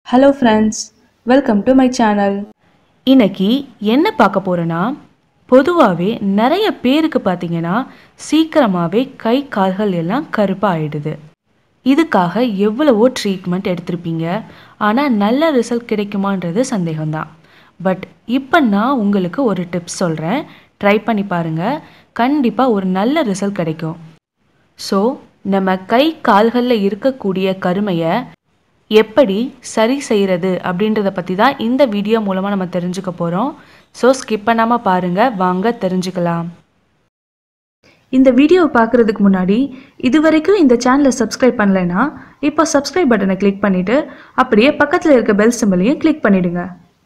Hello friends, welcome to my channel. இன்னைக்கு என்ன பார்க்க போறேன்னா பொதுவாகவே நிறைய பேருக்கு பார்த்தீங்கன்னா சீக்கிரமாகவே கை கால்கள் எல்லாம் கருப்பாயிடுது. இதுக்காக எவ்வளவோ ட்ரீட்மெண்ட் எடுத்திருப்பீங்க, ஆனால் நல்ல ரிசல்ட் கிடைக்குமான்றது சந்தேகம்தான். பட் இப்போ நான் உங்களுக்கு ஒரு டிப்ஸ் சொல்கிறேன், ட்ரை பண்ணி பாருங்கள், கண்டிப்பாக ஒரு நல்ல ரிசல்ட் கிடைக்கும். ஸோ நம்ம கை கால்களில் இருக்கக்கூடிய கருமையை எப்படி சரி செய்கிறது அப்படின்றத பற்றி தான் இந்த வீடியோ மூலமாக நம்ம தெரிஞ்சுக்க போகிறோம். ஸோ ஸ்கிப் பண்ணாமல் பாருங்கள், வாங்க தெரிஞ்சுக்கலாம். இந்த வீடியோவை பார்க்குறதுக்கு முன்னாடி இது வரைக்கும் இந்த சேனலை சப்ஸ்கிரைப் பண்ணலைன்னா இப்போ சப்ஸ்கிரைப் பட்டனை கிளிக் பண்ணிவிட்டு அப்படியே பக்கத்தில் இருக்க பெல் சிம்பலையும் கிளிக் பண்ணிவிடுங்க.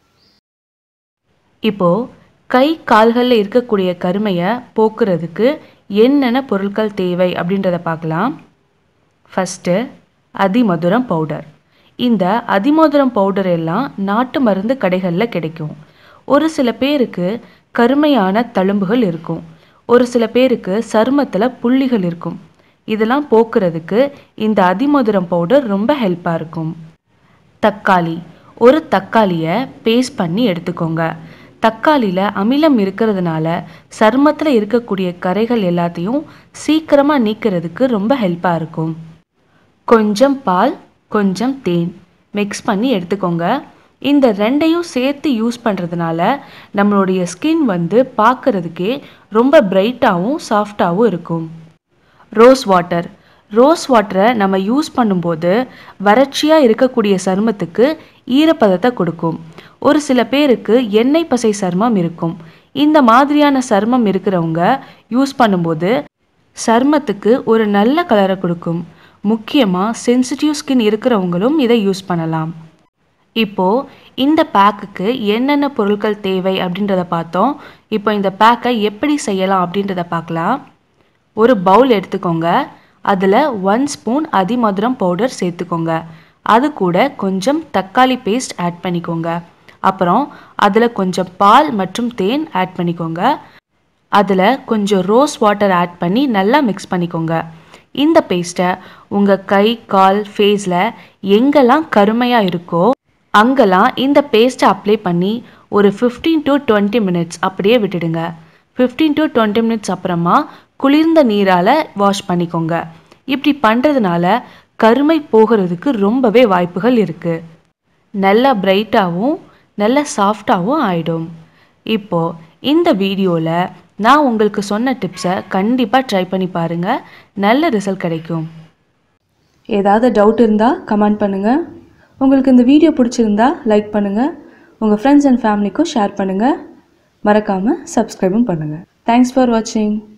இப்போது கை கால்களில் இருக்கக்கூடிய கருமையை போக்குறதுக்கு என்னென்ன பொருட்கள் தேவை அப்படின்றத பார்க்கலாம். ஃபஸ்ட்டு அதிமதுரம் பவுடர். இந்த அதிமதுரம் பவுடர் எல்லாம் நாட்டு மருந்து கடைகளில் கிடைக்கும். ஒரு சில பேருக்கு கருமையான தழும்புகள் இருக்கும், ஒரு சில பேருக்கு சருமத்தில் புள்ளிகள் இருக்கும். இதெல்லாம் போக்குறதுக்கு இந்த அதிமதுரம் பவுடர் ரொம்ப ஹெல்ப்பாக இருக்கும். தக்காளி. ஒரு தக்காளியை பேஸ்ட் பண்ணி எடுத்துக்கோங்க. தக்காளியில் அமிலம் இருக்கிறதுனால சருமத்தில் இருக்கக்கூடிய கரைகள் எல்லாத்தையும் சீக்கிரமாக நீக்கிறதுக்கு ரொம்ப ஹெல்ப்பாக இருக்கும். கொஞ்சம் பால், கொஞ்சம் தேன் மிக்ஸ் பண்ணி எடுத்துக்கோங்க. இந்த ரெண்டையும் சேர்த்து யூஸ் பண்ணுறதுனால நம்மளுடைய ஸ்கின் பார்க்குறதுக்கே ரொம்ப பிரைட்டாகவும் சாஃப்டாகவும் இருக்கும். Rose water. ரோஸ் வாட்டரை நம்ம யூஸ் பண்ணும்போது வறட்சியாக இருக்கக்கூடிய சருமத்துக்கு ஈரப்பதத்தை கொடுக்கும். ஒரு சில பேருக்கு எண்ணெய் பசை சருமம் இருக்கும். இந்த மாதிரியான சருமம் இருக்கிறவங்க யூஸ் பண்ணும்போது சருமத்துக்கு ஒரு நல்ல கலரை கொடுக்கும். முக்கியமாக சென்சிட்டிவ் ஸ்கின் இருக்கிறவங்களும் இதை யூஸ் பண்ணலாம். இப்போது இந்த பேக்குக்கு என்னென்ன பொருட்கள் தேவை அப்படின்றத பார்த்தோம். இப்போ இந்த பேக்கை எப்படி செய்யலாம் அப்படின்றத பார்க்கலாம். ஒரு பவுல் எடுத்துக்கோங்க, அதில் 1 ஸ்பூன் அதிமதுரம் பவுடர் சேர்த்துக்கோங்க. அது கூட கொஞ்சம் தக்காளி பேஸ்ட் ஆட் பண்ணிக்கோங்க. அப்புறம் அதில் கொஞ்சம் பால் மற்றும் தேன் ஆட் பண்ணிக்கோங்க. அதில் கொஞ்சம் ரோஸ் வாட்டர் ஆட் பண்ணி நல்லா மிக்ஸ் பண்ணிக்கோங்க. இந்த பேஸ்ட்டை உங்கள் கை கால் ஃபேஸில் எங்கெல்லாம் கருமையாக இருக்கோ அங்கெல்லாம் இந்த பேஸ்ட்டை அப்ளை பண்ணி ஒரு 15 to 20 மினிட்ஸ் அப்படியே விட்டுடுங்க. 15 to 20 மினிட்ஸ் அப்புறமா குளிர்ந்த நீரால் வாஷ் பண்ணிக்கோங்க. இப்படி பண்ணுறதுனால கருமை போகிறதுக்கு ரொம்பவே வாய்ப்புகள் இருக்குது. நல்லா பிரைட்டாகவும் நல்ல சாஃப்டாகவும் ஆகிடும். இப்போது இந்த வீடியோவில் நான் உங்களுக்கு சொன்ன டிப்ஸை கண்டிப்பாக ட்ரை பண்ணி பாருங்கள், நல்ல ரிசல்ட் கிடைக்கும். ஏதாவது டவுட் இருந்தால் கமெண்ட் பண்ணுங்கள். உங்களுக்கு இந்த வீடியோ பிடிச்சிருந்தா லைக் பண்ணுங்கள், உங்கள் ஃப்ரெண்ட்ஸ் அண்ட் ஃபேமிலிக்கும் ஷேர் பண்ணுங்கள். மறக்காமல் சப்ஸ்கிரைபும் பண்ணுங்கள். தேங்க்ஸ் ஃபார் வாட்சிங்.